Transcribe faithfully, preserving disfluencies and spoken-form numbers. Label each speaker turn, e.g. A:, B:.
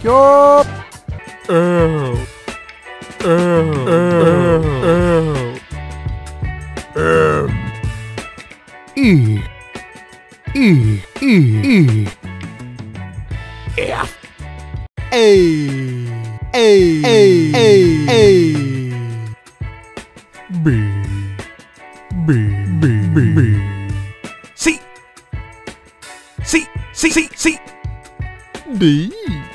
A: Chốt. L. L. L. L. M. E. E. E. E. F. A. A. A. A. A. B. B. B. B. B. C. C. C. C. C. D.